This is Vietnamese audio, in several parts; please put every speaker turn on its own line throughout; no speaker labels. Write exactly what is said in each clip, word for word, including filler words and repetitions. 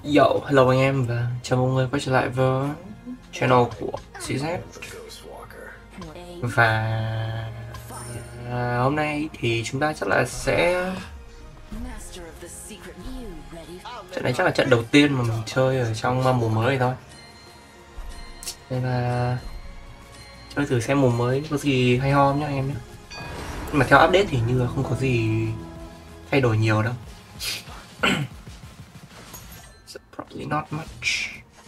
Yo, hello anh em và chào mừng người quay trở lại với channel của xê dét. Và à, hôm nay thì chúng ta chắc là sẽ trận này chắc là trận đầu tiên mà mình chơi ở trong mùa mới này thôi. Nên là chơi thử xem mùa mới có gì hay ho nhá anh em nhé. Nhưng mà theo update thì như là không có gì thay đổi nhiều đâu. So probably not much.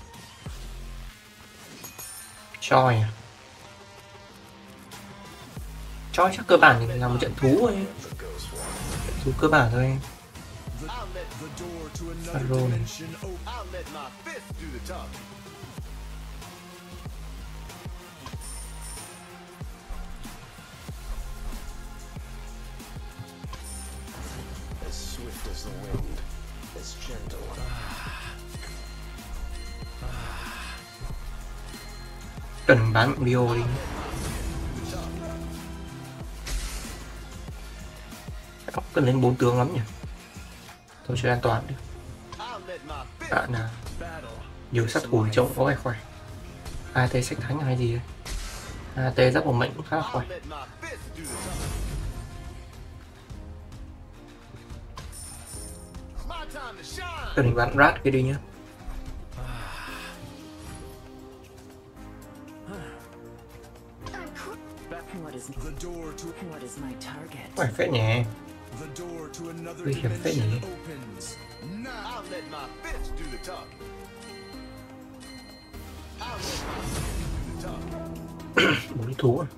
Choi à? Choi chắc cơ bản thì là một trận thú thôi. Trận thú cơ bản thôi em. Pharaoh này. Cần bán video đi. Ốc cần lên bốn tướng lắm nhỉ. Thôi chơi an toàn được. Bạn là nhiều sát thủ trông có vẻ khỏe. a tê sách thánh hay gì đây? a tê giáp một mệnh cũng khá là khỏe. Cần mình bán rat cái đi nhá. Khỏe phết nhỉ. Nguy hiểm phết nhỉ. Bốn thú à?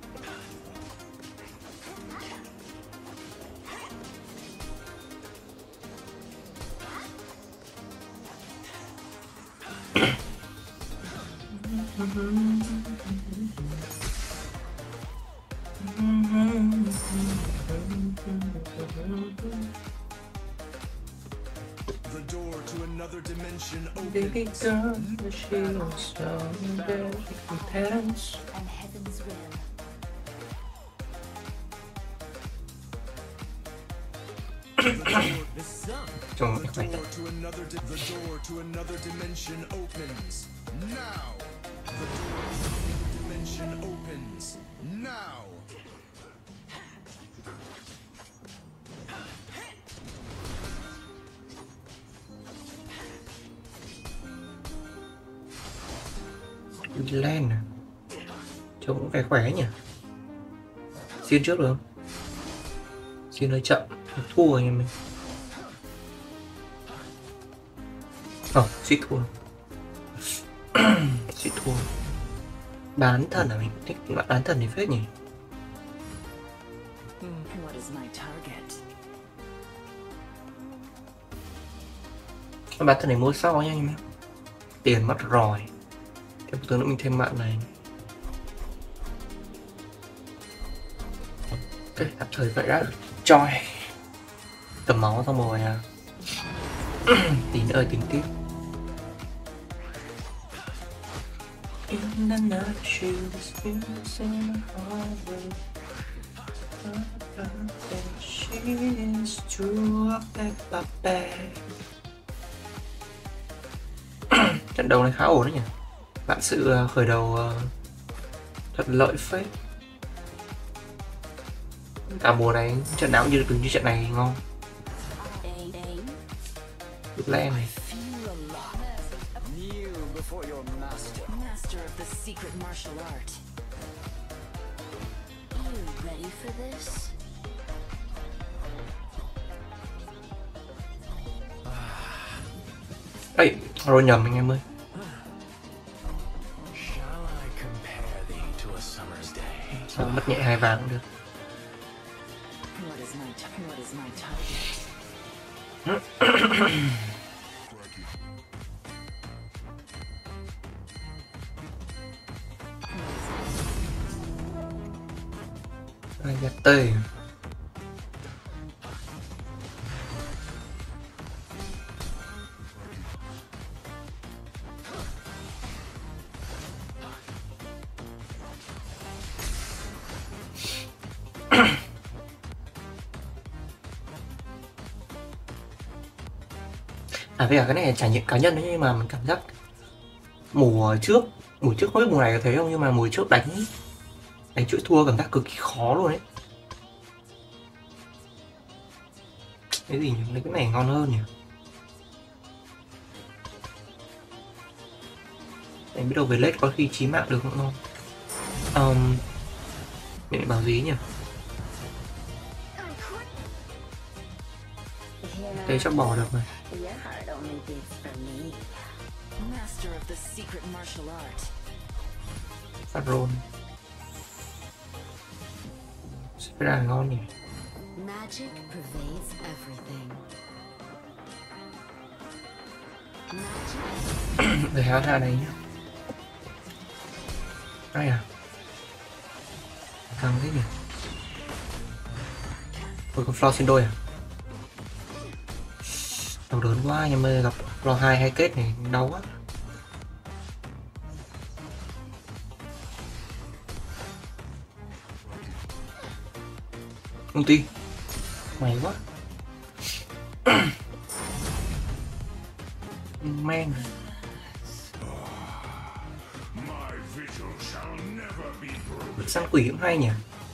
The door to another dimension
Baby
opens.
girl, the shields down there, pants.
And heaven's will.
Trông
The
khỏe.
door to another di- the door to another dimension opens now. The door to another dimension opens now.
Len à? Trông cũng vẻ khỏe nhỉ. Xin trước được không? Xin hơi chậm, thua anh em mình. Ồ, oh, suýt thua. Suýt thua. Bán thần à, mình thích bạn bán thần thì phết nhỉ.
What is my target?
Bán thần này mua sau nha anh em. Tiền mất rồi. Thêm một tướng nữa mình thêm mạng này. Ok, tạm thời vậy đã. Choi. Tầm máu xong rồi à. Tí nữa tính tiếp. In the night she was in a hallway. She is true of that baby. Trận đấu này khá ổn đấy nhỉ. Bạn sự khởi đầu thuận lợi phết. Cả mùa này trận nào cũng như từng như trận này ngon. Được lẽ này.
Master of the secret martial art. You ready for this?
Ây, rồi nhầm anh em ơi. Sao mất nhẹ hai vàng cũng được.
What is my ta- what is my target?
Ai gạt tê. À bây giờ cái này là trải nghiệm cá nhân đấy, nhưng mà mình cảm giác mùa trước mùa trước không biết mùa này có thấy không, nhưng mà mùa trước đánh đánh chuỗi thua cảm giác cực kỳ khó luôn đấy. Cái gì nhỉ? Lấy cái này ngon hơn nhỉ? Em biết đâu về lết có khi chí mạng được cũng ngon. Um, mình bảo gì nhỉ? Thế chắc bỏ được rồi.
Your heart only beats for me. Master of the secret martial art.
Phát roll. Sẽ là ngon nhỉ?
Magic pervades everything. Magic.
Để hát ra đây nhá. Đây à? Căng thế nhỉ? Ôi con floor xin đôi à? Đau đớn quá, anh em ơi, gặp floor hai hay kết này đau quá. Công ty mày quá. Men săn quỷ cũng hay nhỉ.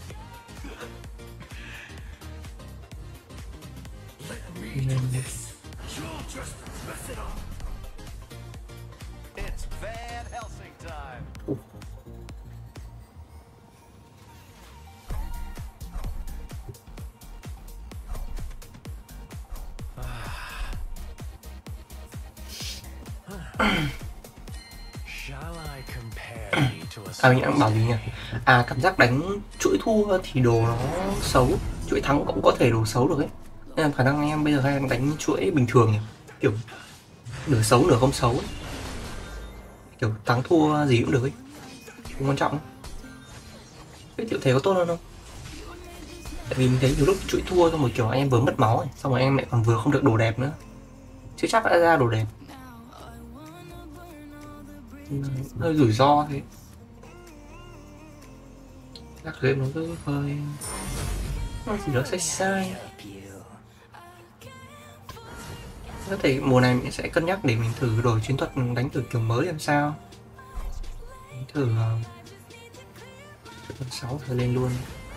À mình đang bảo gì nhỉ? À cảm giác đánh chuỗi thua thì đồ nó xấu, chuỗi thắng cũng có thể đồ xấu được ấy. Nên là khả năng anh em bây giờ hay đánh chuỗi bình thường nhỉ, kiểu nửa xấu nửa không xấu ấy. Kiểu thắng thua gì cũng được ấy, không quan trọng. Cái tiểu thể có tốt hơn không? Tại vì mình thấy nhiều lúc chuỗi thua xong rồi kiểu anh em vừa mất máu ấy, xong rồi anh em lại còn vừa không được đồ đẹp nữa, chứ chắc đã ra đồ đẹp. Hơi rủi ro thế. Các game nó cứ hơi nó gì đó sai sai. Có thể mùa này mình sẽ cân nhắc để mình thử đổi chiến thuật đánh thử kiểu mới làm sao. Đánh thử uh, sáu thử lên luôn.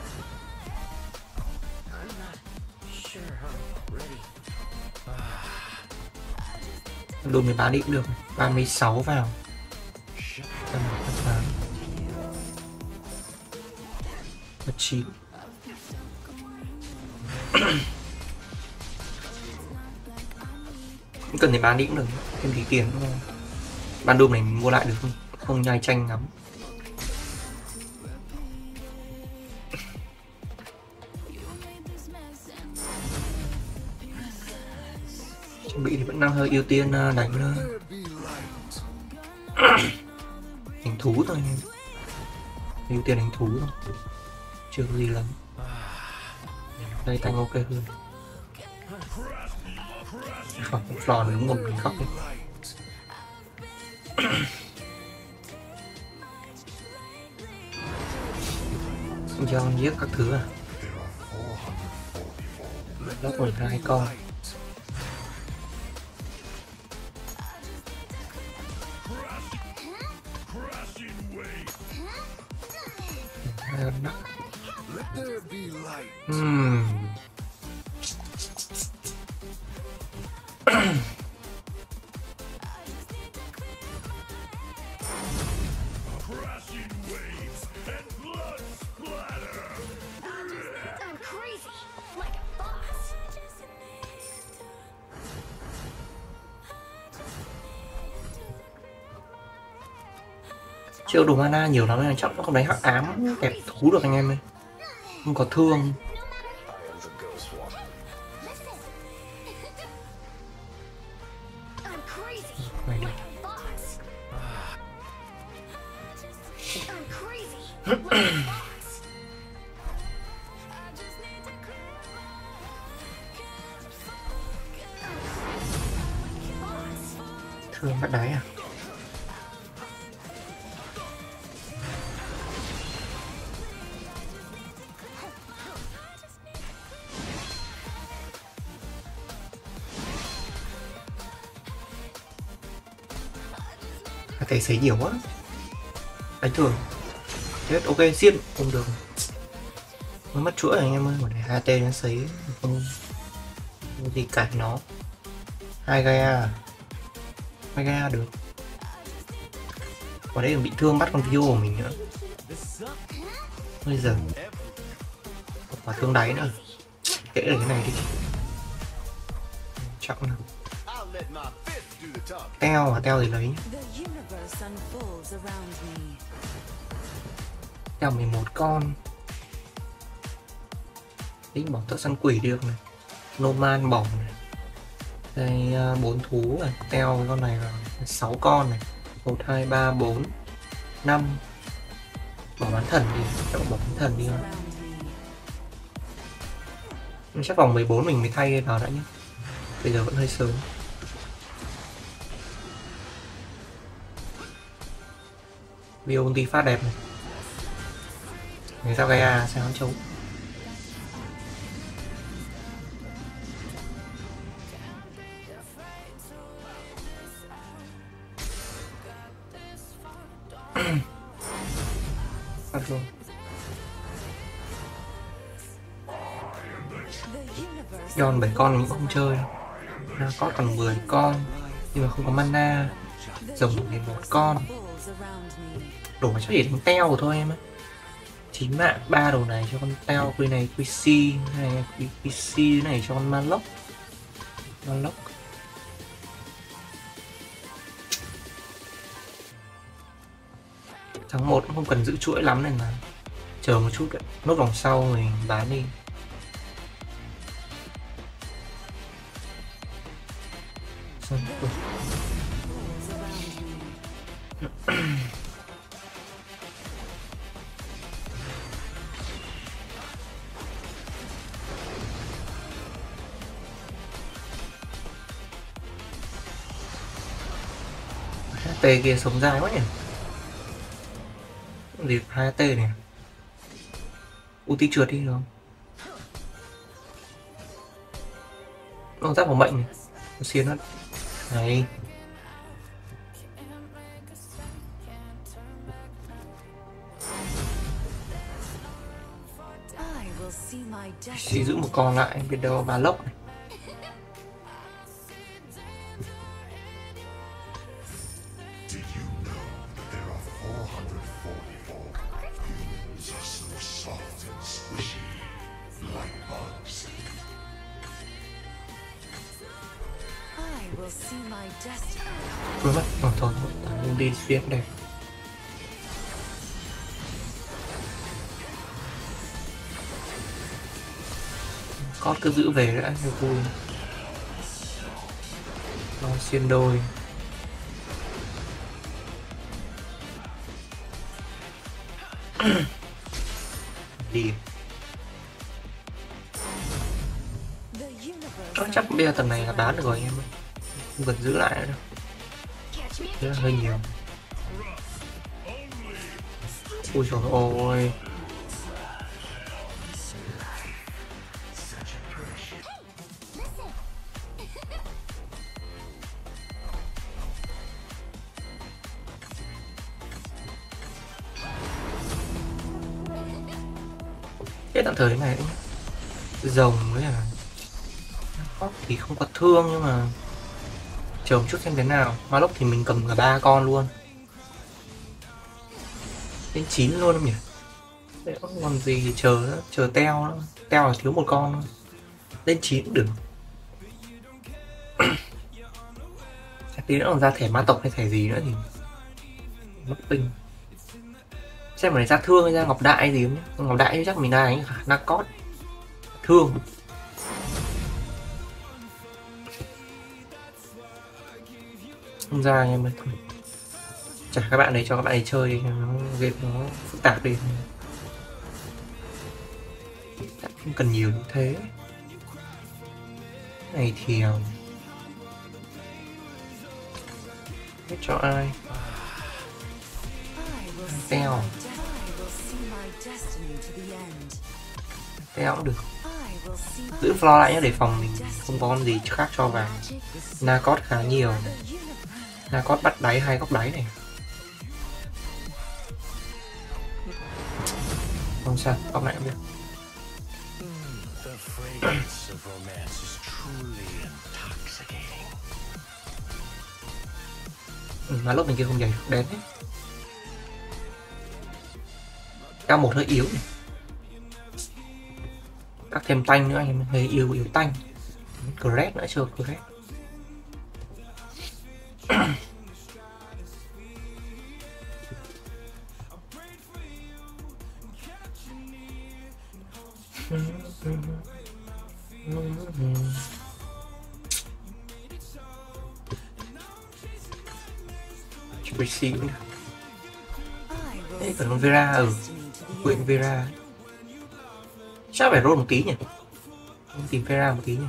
Đồ mười ba đi cũng được, ba mươi sáu vào. chín không cần thì bán đi cũng được, thêm tí tiền nữa. Ban đêm này mình mua lại được không? Không nhai chanh lắm. Chuẩn bị thì vẫn đang hơi ưu tiên đánh đánh thú thôi, ưu tiên đánh thú thôi, chưa có gì lắm. Đây thanh ok hơn. Khóc flor đứng một mình khóc đi. Cho giết các thứ à? Lóc một hai con. Hmm. Chưa đủ mana nhiều lắm nên chắc nó không đánh hắc ám kẹp thú được anh em ơi. Không có thương. Này đi. Thương bắt đáy à? Thể sấy nhiều quá. Đánh thường. Chết, ok, xiên. Không được. Nó mất chuỗi rồi anh em ơi. Một hai tê nó sấy. Không, không gì cản nó. Hai Gaia. Hai Gaia được. Còn đấy còn bị thương bắt con Vio của mình nữa. Bây giờ quả thương đáy nữa. Kệ là cái này đi. Trọng nào. Teo à, teo thì lấy. Teo mười một con. Tính bỏ tớ săn quỷ được này. Noman bỏng này. Đây bốn thú này. Teo với con này là sáu con này. một, hai, ba, bốn, năm. Bỏ bán thần đi. Chắc bỏ bán thần đi thôi. Chắc vòng mười bốn mình mới thay vào đã nhé. Bây giờ vẫn hơi sớm. Vì ulti phát đẹp này. Người sao Gaia sao hắn chống. Phát luôn. Giòn bảy con mình cũng không chơi đâu. Nó có còn mười con nhưng mà không có mana. Rồng mười một con. Đồ mà chắc chỉ đánh teo thôi em á. Chín mạng ba đồ này cho con teo, quy này quy si này, quy, quy si này cho con Malok. Malok. Tháng một cũng không cần giữ chuỗi lắm nên là chờ một chút đấy. Nốt vòng sau mình bán đi. Tê kia sống dài quá nhỉ. Gì hai tê này. Ulti trượt đi được không? Nó giáp vào mệnh này. Nó xiên hết. Này. Chỉ giữ một con lại biết đâu bà lốc này. Vừa mất, ờ thôi, mình đi xuyên đây. Cót cứ giữ về đã cho vui. Nó xuyên đôi. Đi. Đó, chắc bây giờ tầm này là bán được rồi em ơi. Không cần giữ lại nữa đâu. Thế là hơi nhiều. Ui trời ơi. Thế tạm thời thế này cũng rồng với là thì không có thương nhưng mà chờ một chút xem thế nào. Malok thì mình cầm cả ba con luôn. Đến chín luôn không nhỉ? Đấy, không còn gì thì chờ nữa, chờ teo nữa. Teo là thiếu một con thôi. Lên chín cũng được. Tí nữa còn ra thẻ ma tộc hay thẻ gì nữa thì mất pin. Xem mà này ra thương hay ra ngọc đại gì không nhá. Ngọc đại chắc mình ra đánh Narcos. Thương. Không ra anh em ơi. Trả các bạn đấy cho các bạn ấy chơi đi, nó game nó phức tạp đi. Không cần nhiều như thế. Này thì biết cho ai. Teo. Teo cũng được. Giữ floor lại nhé để phòng mình không có con gì khác cho vào. Narcos khá nhiều. Narcos bắt đáy hai góc đáy này. Không sao, góc này cũng được.
The fragrance of romance is truly intoxicating.
Ừ, mà lúc mình kia không nhảy được đến ấy. Cao một hơi yếu này. Các thêm tanh nữa anh em, hơi yếu yếu tanh. Cret nữa chưa, Cret. Tracy cũng được.
I will
Đấy,
see
còn con Vera, ừ,
destiny to the
quyện
end.
Vera. Chắc phải roll một tí nhỉ? Tìm Vera một tí nhỉ?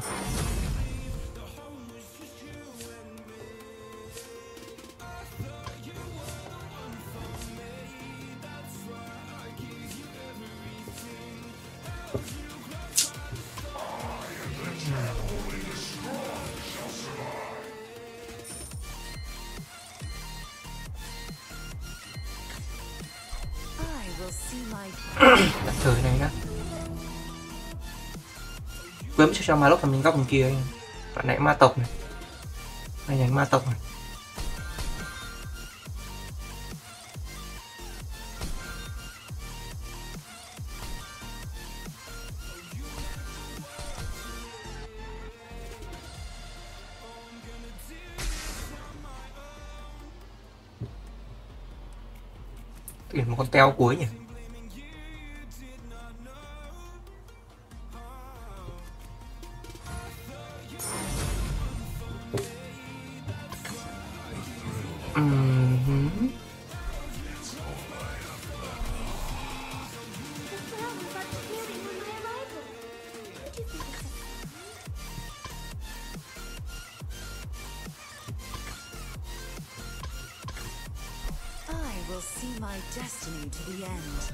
I will see my
Tạm thời này đó. Quên cho cho ma lốc thằng mình góc bên kia anh. Bạn này ma tộc này. Này nhánh ma tộc này. Tuyển một con teo cuối nhỉ? Ừm,
I will see my destiny to the end.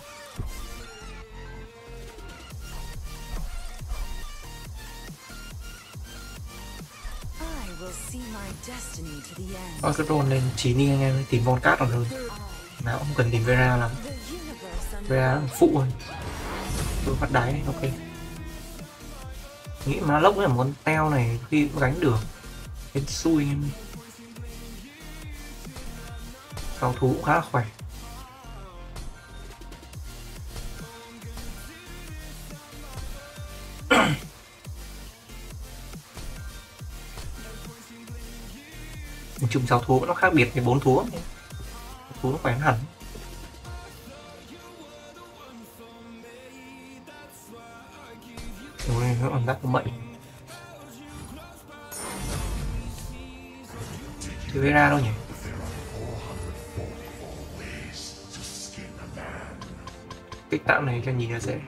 I will see my destiny to the end.
Thôi cứ roll lên chín đi anh em ơi, tìm con cát còn hơn. Nào không cần tìm Vera lắm.
The universe
Vera là phụ thôi. Tôi phát đáy này, ok. Nghĩ mà lốc với một con teo này khi cũng gánh được. Hên xui em. Cao thú cũng khá là khỏe. Chung sáu thú nó khác biệt với bốn thú. Thú nó khỏe hẳn. Rồi nó còn rắc mệnh. Thì Vera đâu nhỉ? Kích tạo này cho nhìn nó dễ.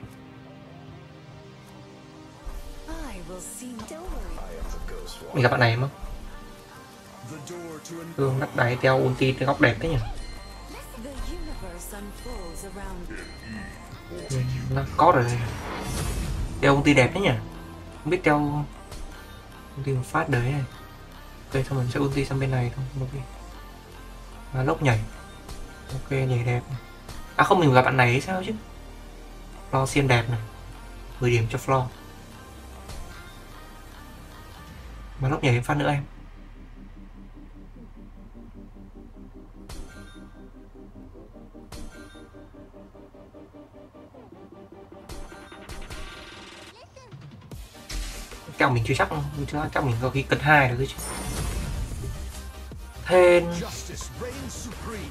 I will see my
Mình gặp bạn này không?
The door to an
Hương đắt đáy theo ulti cái góc đẹp thế nhỉ?
the universe unfolds around me.
Ừ, nó có rồi. Đeo ulti đẹp thế nhỉ? Không biết đeo ulti một phát đấy này. Ok, xong mình sẽ ulti sang bên này thôi. Ok. Và lốc nhảy. Ok, nhảy đẹp. À không, mình gặp bạn này hay sao chứ? Flo xiên đẹp này. mười điểm cho Flo. Mà lốc nhảy thêm phát nữa em. Kẹo mình chưa chắc, chưa chắc mình có khi cân hai được chứ. Thêm
justice reigns supreme.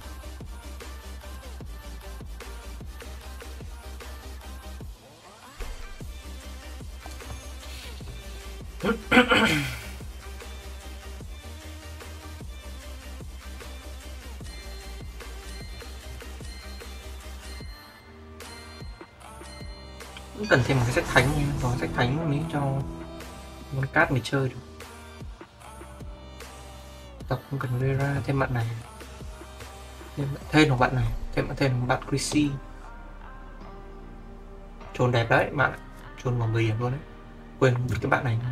cũng cần thêm một cái sách thánh nha, rồi sách thánh mới cho con cát mình chơi được. Tập không cần Vera, thêm bạn này, thêm thêm một bạn này, thêm thêm một bạn Chrissy. Trồn đẹp đấy bạn, trồn vào mười điểm luôn đấy, quên cái bạn này.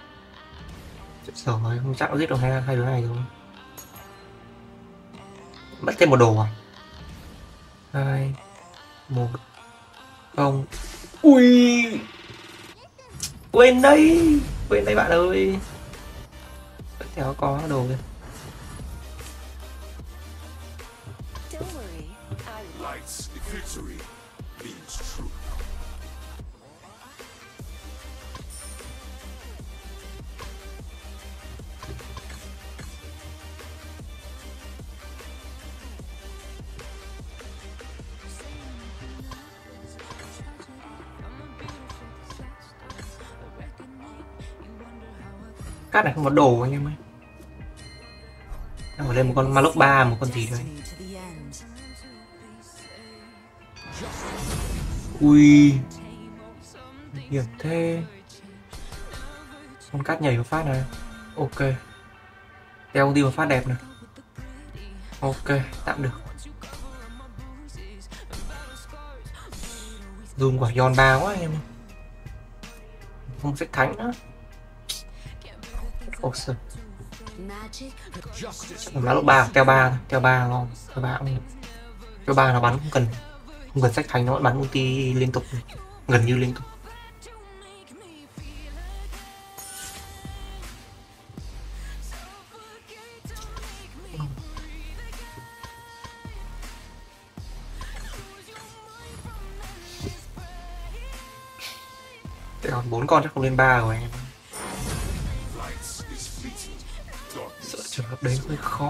Chết rồi, không chắc giết được hai hai đứa này rồi. Mất thêm một đồ à? Hai, một, không. Ui, quên đây, quên đây bạn ơi. Tiếp theo có đồ kìa.
Don't worry, I will.
Light's victory means true.
Cát này không có đồ anh em ơi. Đang phải lên một con Maloc ba, một con gì đây.
To the end.
Ui, hiểm thế. Con cát nhảy một phát này. Ok. Đeo đi một phát đẹp này. Ok, tạm được. Dùng quả giòn ba quá anh em. Không sách thánh nữa. Awesome.
Magic.
Maloc ba, teo ba, teo ba ngon. Teo ba cũng teo ba nó bắn không cần không cần sách thánh, nó vẫn bắn ulti liên tục, gần như liên tục. Còn bốn con chắc không lên ba rồi anh em. Sợ trường hợp đấy hơi khó.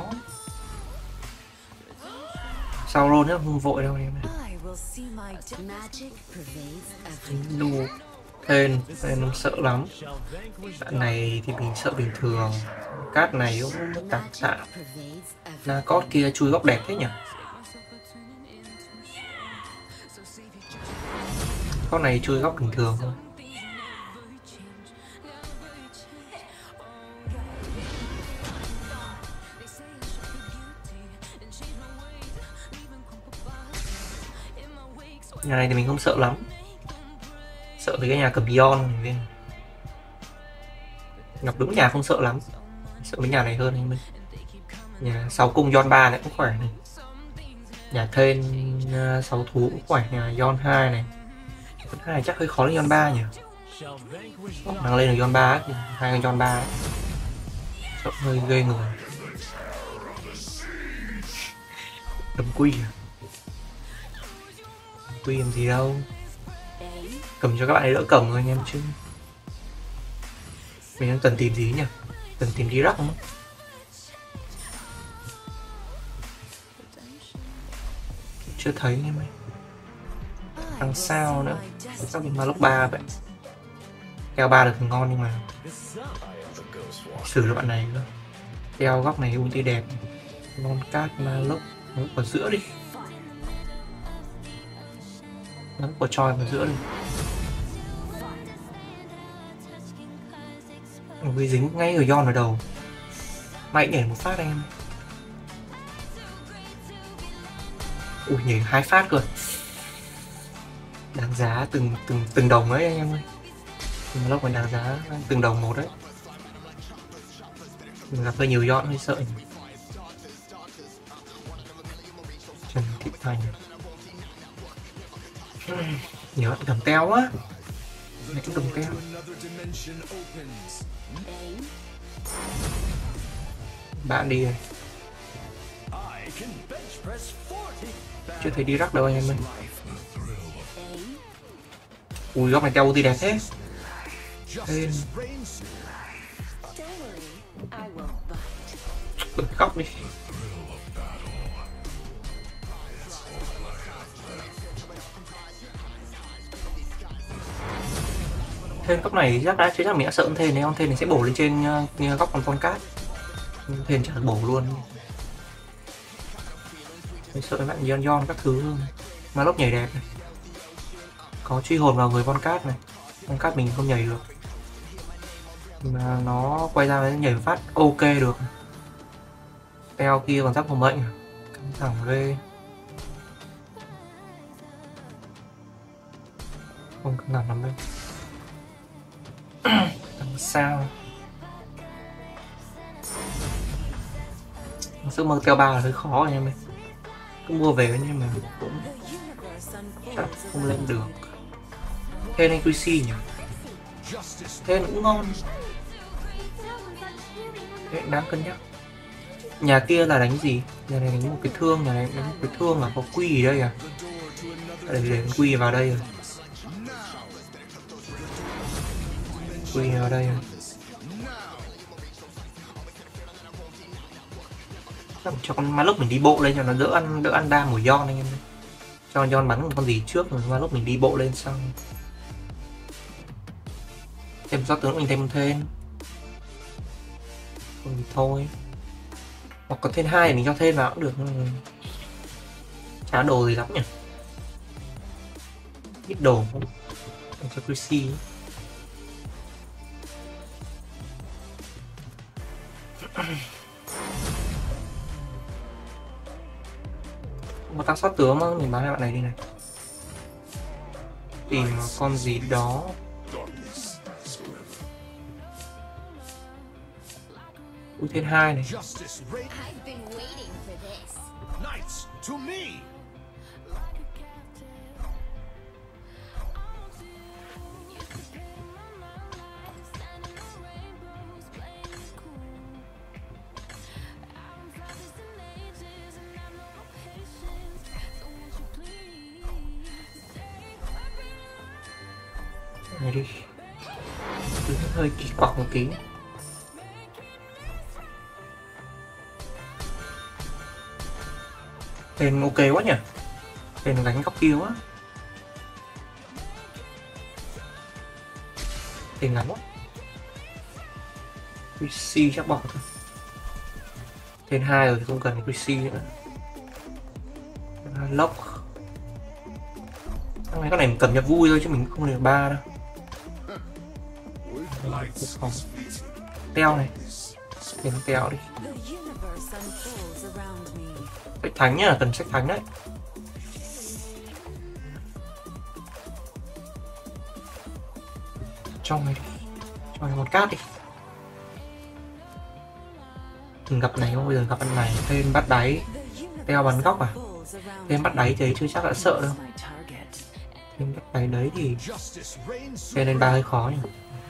Sao roll nữa không vội đâu em.
I will see my magic pervades everything.
Đu thêm nên nó sợ lắm. Bạn này thì mình sợ bình thường. Cát này cũng tạm tạm.
Pervades everything.
Na cốt kia chui góc đẹp thế nhỉ. Con này chui góc bình thường thôi. Nhà này thì mình không sợ lắm. Sợ với cái nhà cầm Ion này bên. Gặp đúng nhà không sợ lắm. Sợ với nhà này hơn anh Minh. Nhà sáu cung Ion ba này cũng khỏe này. Nhà thêm uh, sáu thú cũng khỏe. Nhà Ion hai này. Ion hai này chắc hơi khó lên Ion ba nhỉ. Đang lên được Ion ba thì hai con Ion ba sợ hơi ghê người. Đấm quy à? Quy làm gì đâu. Cầm cho các bạn ấy đỡ cầm thôi anh em chứ. Mình đang cần tìm gì nhỉ? Cần tìm đi rắc không? Chưa thấy anh em ơi. Đằng sao nữa. Sao mình Maloc ba vậy? Keo ba được thì ngon nhưng mà xử được bạn này cơ. Keo góc này ulti đẹp. Non cát Maloc ở giữa đi. Nó của choi vào giữa đi. Ui, dính ngay ở Ion vào đầu. Mạnh nhảy một phát anh em. Ui, nhảy hai phát cơ. Đáng giá từng từng từng đồng ấy anh em ơi. Lúc còn đáng giá từng đồng một đấy. Mình gặp hơi nhiều Ion hơi sợ nhỉ. Trần Thị Thành. Nhớ cầm teo quá. Mẹ cầm teo. Bạn đi rồi. Chưa thấy đi rắc đâu anh em ơi. Ui góc này teo ulti đẹp thế. Thêm. Bật góc đi. Thêm góc này chắc đã chứ chắc mình đã sợ con thên này, con thên này sẽ bổ lên trên uh, góc còn con cát. Thên chắc là bổ luôn. Mình sợ các bạn Ion Ion các thứ hơn. Maloc nhảy đẹp này. Có truy hồn vào người con cát này. Con cát mình không nhảy được. Mà nó quay ra nhảy phát ok được. Teo kia còn giáp phòng mệnh. Căng thẳng ghê. Không căng thẳng lắm đây. Làm sao sức mơ teo ba là hơi khó anh em ơi. cứ mua về nhưng mà cũng chắc không lên được. Thế nên quy xê nhỉ, thế cũng ngon, thế đáng cân nhắc. Nhà kia là đánh gì? Nhà này đánh một cái thương, nhà này đánh một cái thương à? Có quy ở đây à? Để để quy vào đây rồi. Quy vào đây rồi. Chắc cho con ma lúc mình đi bộ lên cho nó đỡ ăn đỡ ăn đam của Yon anh em. Cho Yon bắn một con gì trước rồi ma lúc mình đi bộ lên xong. Thêm gió tướng mình thêm thêm. Không thì thôi. Hoặc có thêm hai thì mình cho thêm vào cũng được, nhưng chả đồ gì lắm nhỉ. Ít đồ không cho Chrissy. Một tăng sót tướng mà mình bán lại bạn này đi này. Tìm con gì đó. Ui thêm hai này. Này đi. Cứ hơi kỳ quặc một tí. Tên ok quá nhỉ. Tên gánh góc kia quá. Tên ngắn quá. Chrissy chắc bỏ thôi. Tên hai rồi thì không cần Chrissy nữa. Lock. Thằng này con này mình cầm cho vui thôi chứ mình không được ba đâu. Teo này. Tên teo đi. Sách thánh nhá, cần sách thánh đấy. Trong này đi. Cho này một cát đi. Từng gặp này không, bây giờ gặp anh này. Thêm bắt đáy. Teo bắn góc à? Thêm bắt đáy thì chưa chắc đã sợ đâu. Thêm bắt đáy đấy thì thêm lên ba hơi khó nhỉ.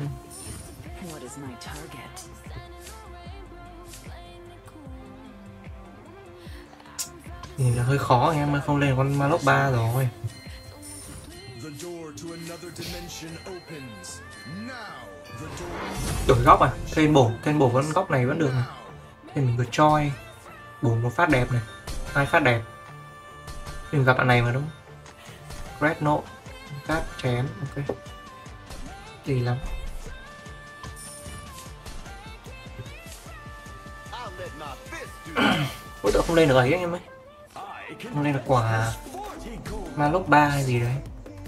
Thì là hơi khó, em không lên con Malok ba rồi. Đổi góc à? Thêm bổ, thêm bổ con góc này vẫn được này. Thêm mình cứ choi bổ một phát đẹp này, hai phát đẹp. Mình gặp bạn này mà đúng không? Red nộ, cát chém, ok. Gì lắm. Ôi tựa không lên được ấy anh em ơi. Không lên được quả Malok ba hay gì đấy.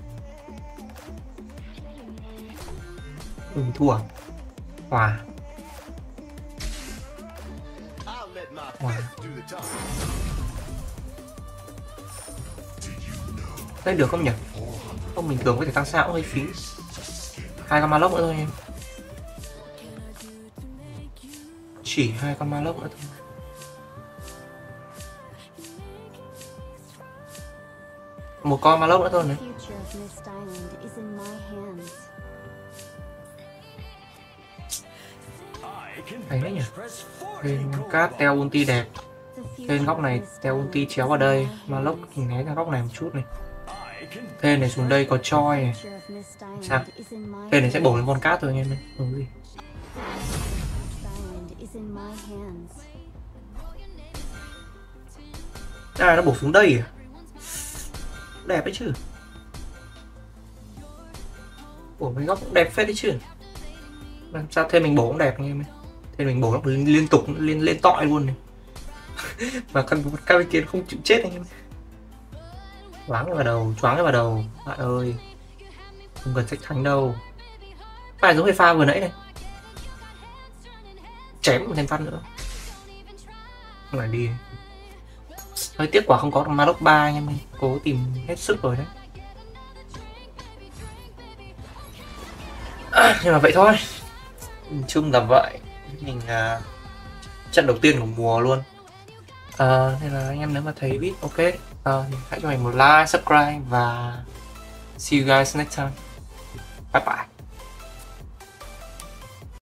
Mình thua. Hòa. Hòa. Đây được không nhỉ? Không, bình thường có thể tăng sao cũng hơi phí. Hai con Malok nữa thôi em. Chỉ hai con Malok nữa thôi. Một con Malok nữa thôi này. Đấy đấy nhỉ. Lên cát teo ulti đẹp. Lên góc này teo ulti chéo vào đây. Malok thì né ra góc này một chút này. Tên này xuống đây có choi này. Sao? Tên này sẽ bổ lên con cát thôi anh em ơi. Không gì. À, nó bổ xuống đây à? Đẹp đấy chứ. Bổ mấy góc cũng đẹp phết đấy chứ. Làm sao thêm mình bổ cũng đẹp anh em ơi. Thêm mình bổ nó liên tục lên lên tọi luôn này. Và căn các cái kiến không chịu chết anh em. Choáng vào đầu, choáng vào đầu bạn ơi. Không cần sách thánh đâu. Phải giống hơi pha vừa nãy này. Chém một thêm phát nữa. Không phải đi. Hơi tiếc quả không có Malok ba anh em ơi. Cố tìm hết sức rồi đấy. À, nhưng mà vậy thôi. Nhìn chung là vậy. Mình uh, trận đầu tiên của mùa luôn. Ờ, nên là anh em nếu mà thấy video ok ờ, thì hãy cho mình một like, subscribe và see you guys next time. Bye bye.